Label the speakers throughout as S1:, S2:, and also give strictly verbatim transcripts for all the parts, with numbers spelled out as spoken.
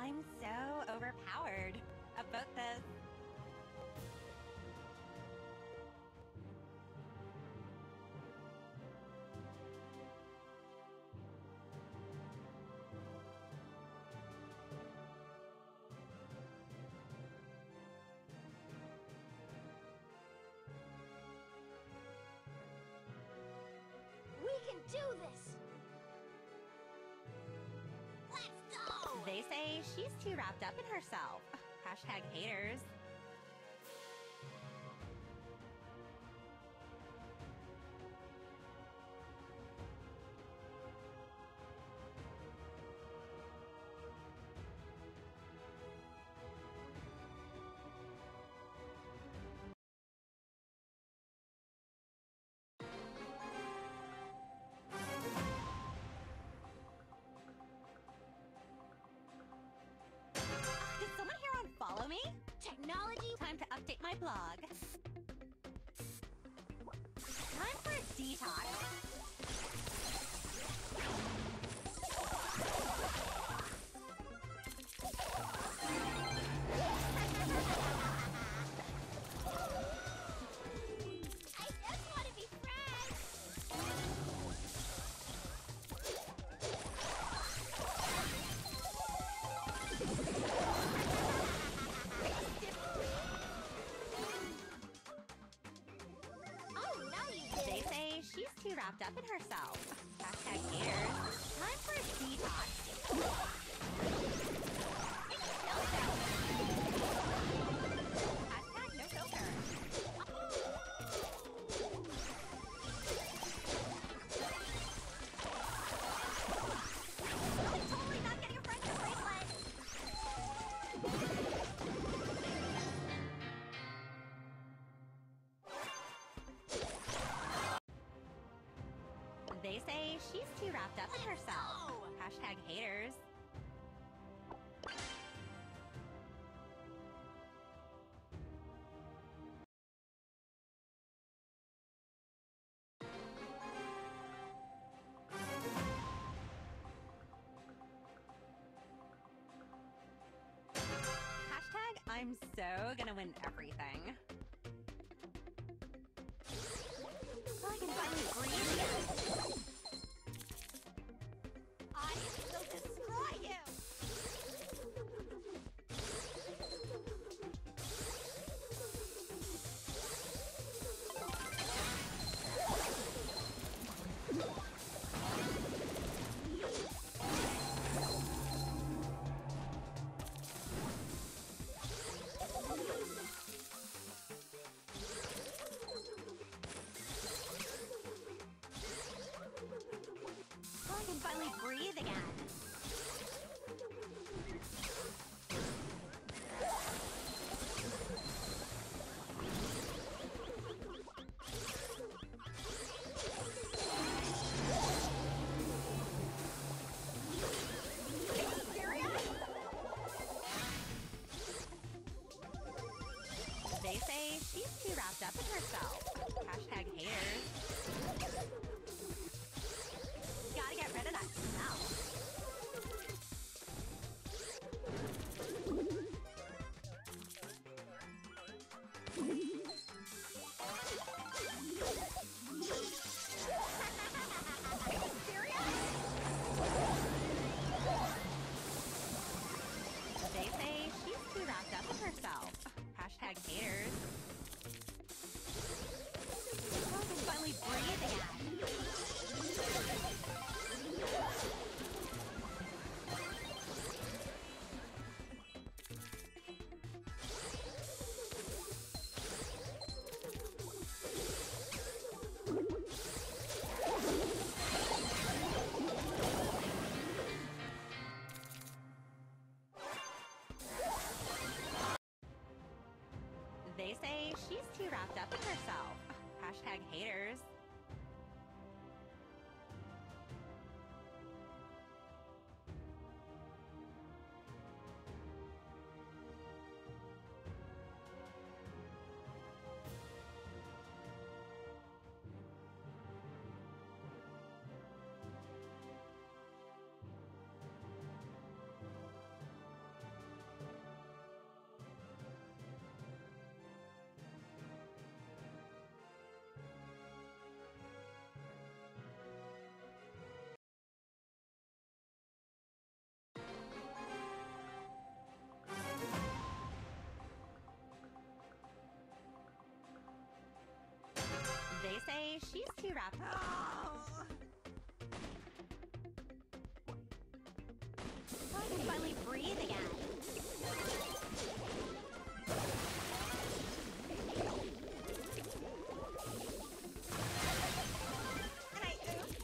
S1: I'm so overpowered. About this.
S2: We can do this! Let's go!
S1: They say she's too wrapped up in herself. Hashtag haters. Did someone here unfollow me?
S2: Technology?
S1: Time to update my blog. Time for a detox.
S2: I just want to be friends! Oh, now you did
S1: They
S2: it.
S1: say she's too wrapped up in herself. Hashtag haters. Time for a detox. Hashtag no filter. I'm totally not getting a friendship bracelet. They say she's too wrapped up in herself.
S2: go!
S1: Hashtag haters. Hashtag I'm so gonna win everything. So I can finally breathe again.
S2: I will destroy you!
S1: So I can finally breathe again. They say she's too wrapped up in herself. Hashtag haters. Gotta get rid of that smell. They say she's too wrapped up in herself. Hashtag haters. So I can finally breathe again. They say she's too wrapped up in herself. Hashtag haters. wrapped. So I can finally breathe again. And I oops.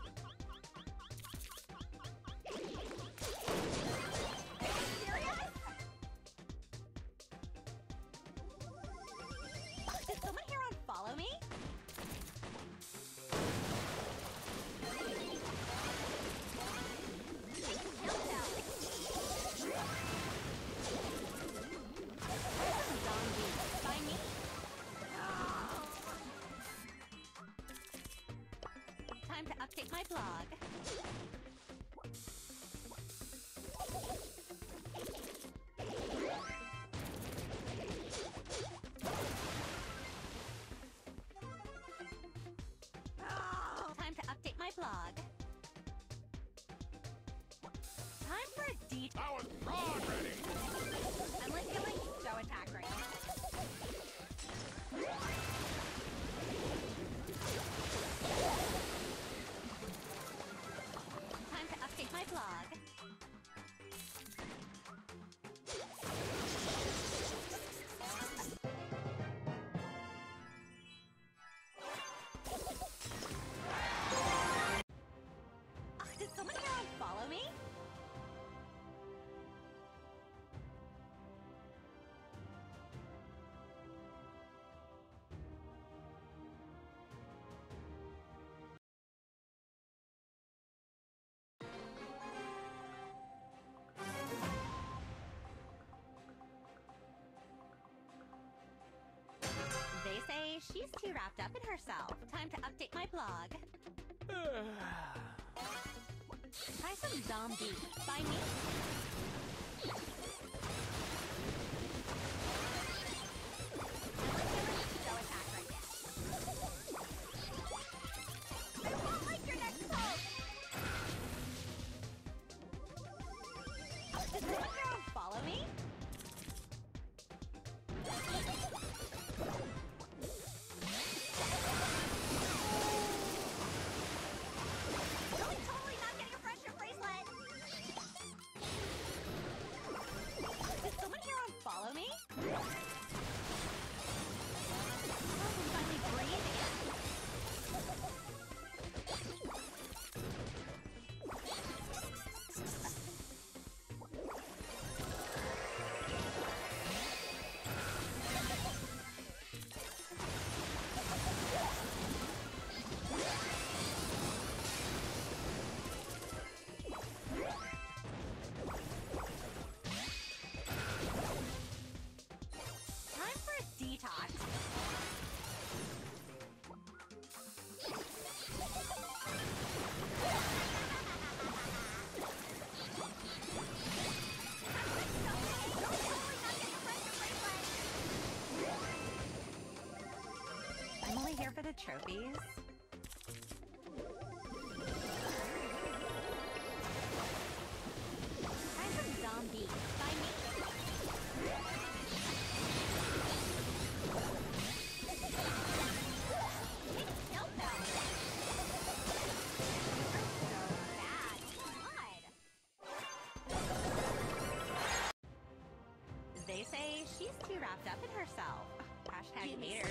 S1: Are you serious? Did someone here unfollow me? Time to update my blog. Time to update my blog. Time for a detox.
S3: I was fraud ready!
S1: I'm like feeling so attacked right now. Time to update my blog. Ugh, did someone here unfollow me? They say she's too wrapped up in herself. Time to update my blog. Try some zombie. By me. So attacked right now. I won't like your next post. Does someone here follow me? Really totally not getting a friendship bracelet. Did someone here unfollow me? Oh, I can finally breathe again. Time for a detox. I'm only here for the trophies. Try some zombie. By me. They say she's too wrapped up in herself. Hashtag haters.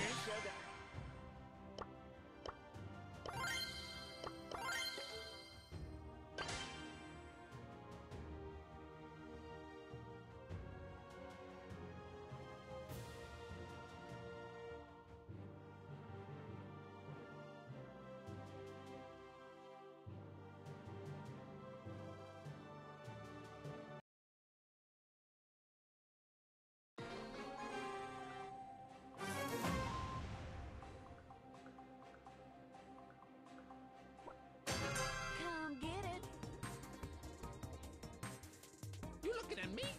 S1: Come get it.
S3: You looking at me?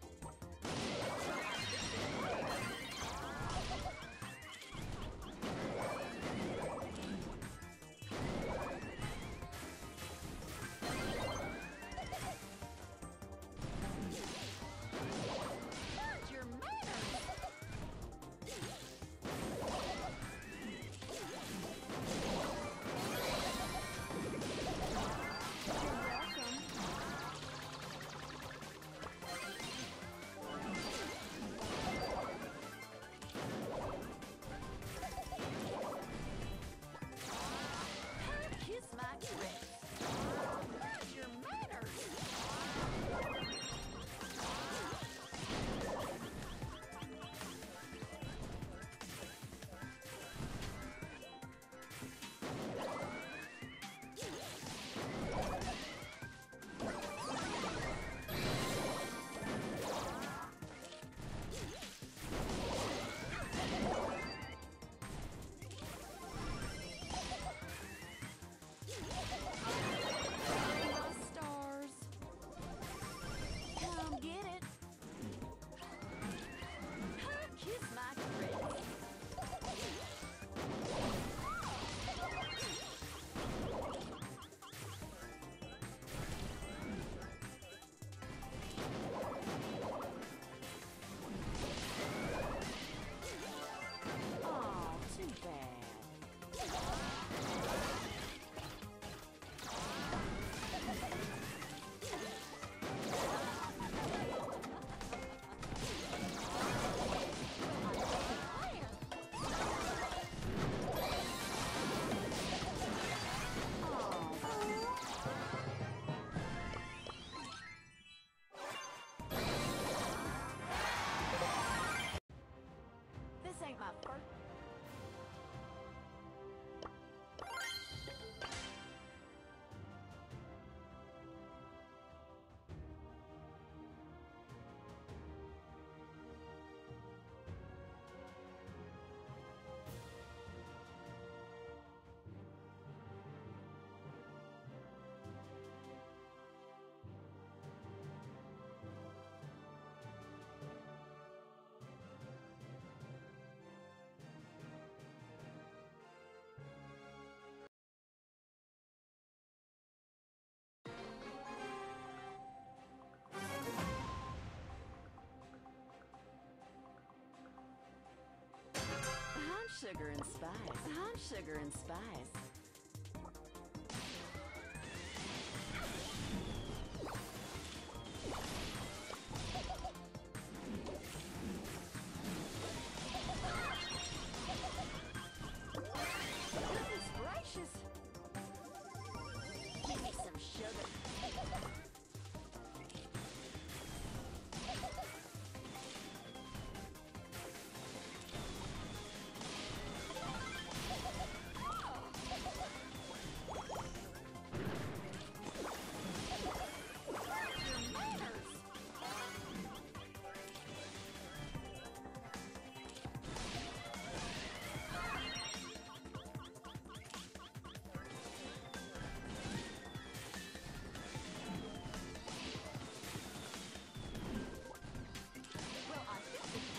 S2: Mind your manners.
S4: sugar and spice. I'm sugar and spice. Goodness gracious! Give me some sugar. Well, I think it's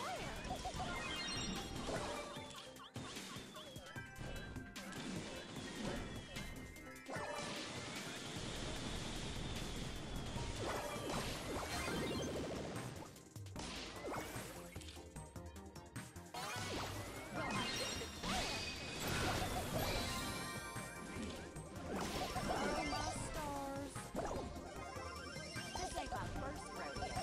S4: Oh, my stars. This ain't my first rodeo.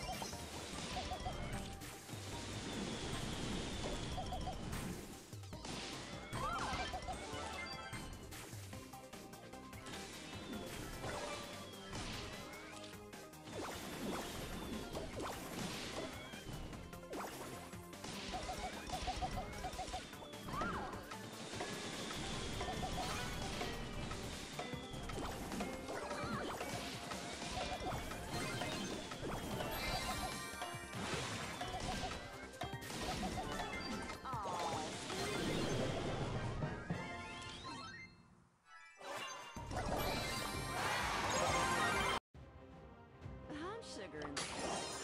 S4: I'm sugar and spice.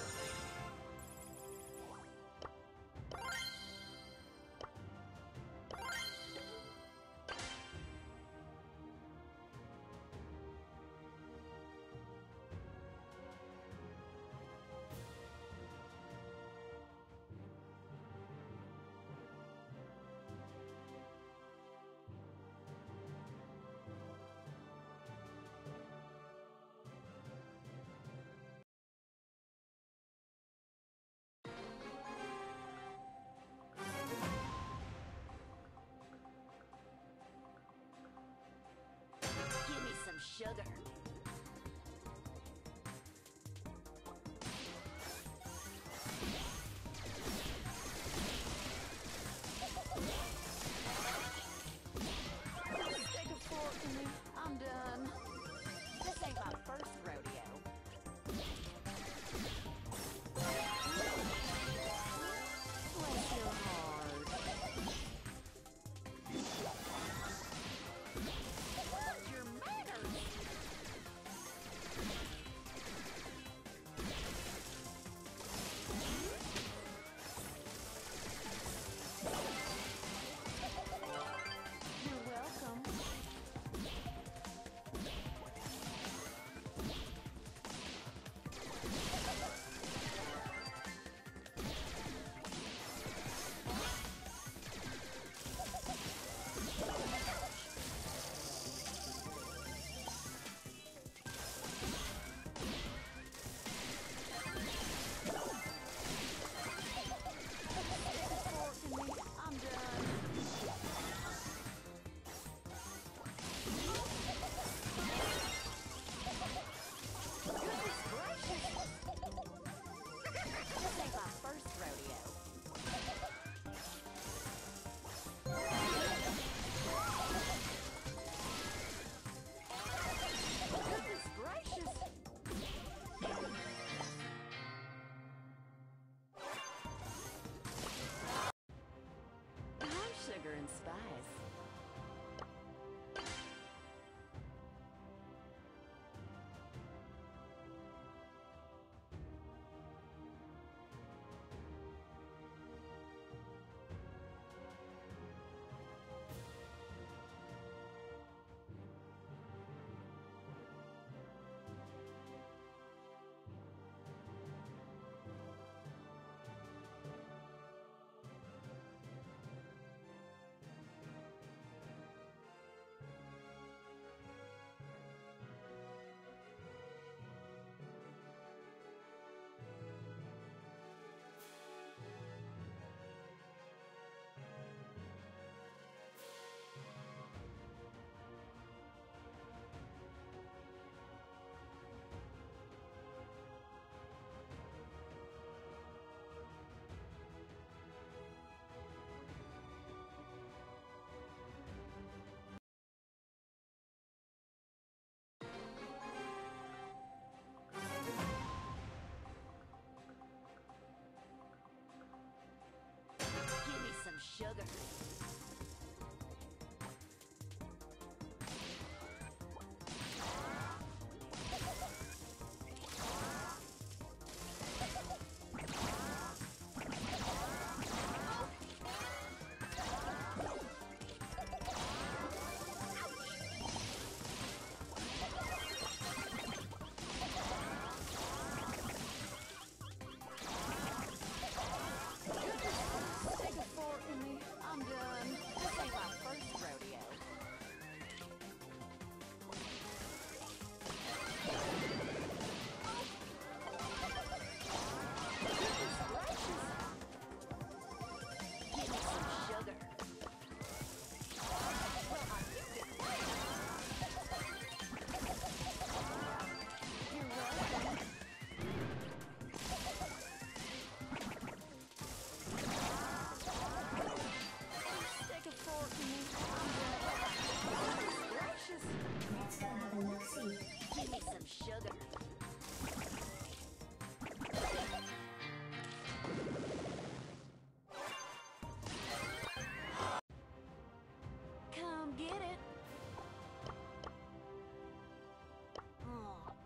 S4: Give me some sugar. Stick a fork in me. I'm done. This ain't my first rodeo. Bless your heart. What's your manners? You're welcome. I'm done. Goodness gracious! This ain't my first rodeo. Goodness gracious! I'm sugar and spice.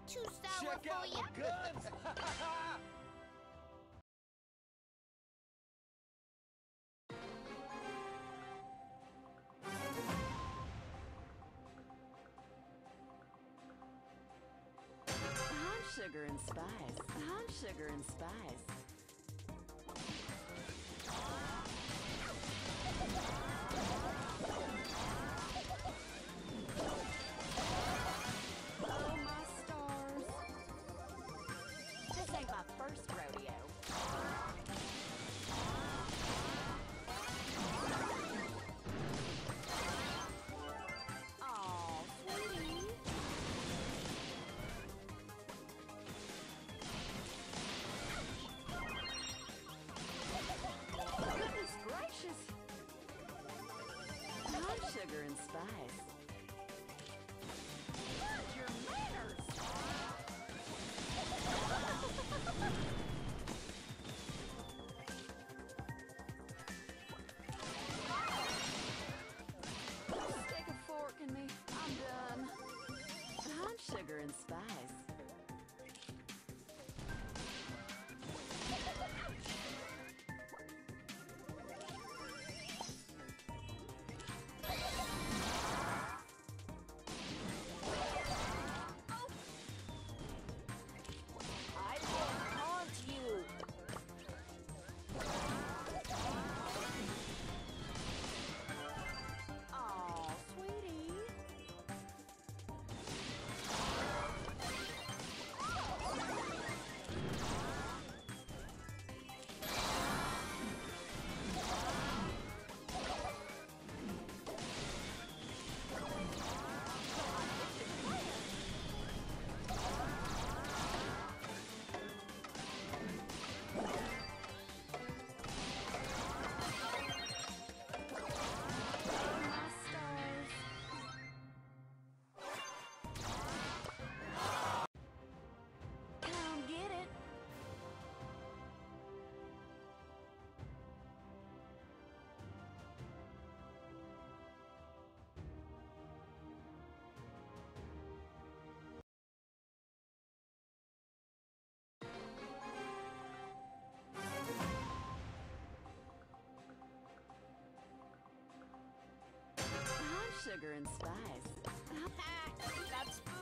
S2: too sour
S5: Check out
S2: for you.
S5: my guns!
S6: I'm sugar and spice. I'm sugar and spice.
S4: Oh, my stars. This ain't my first rodeo. Aw, sweetie.
S6: Goodness gracious! I'm sugar and spice.
S4: Where's your manners?
S6: Stick a fork in me. I'm done. I'm sugar and spice.
S4: I will haunt you. Aw, sweetie. My stars.
S6: Come get it. I'm sugar and spice.
S2: Ha, that's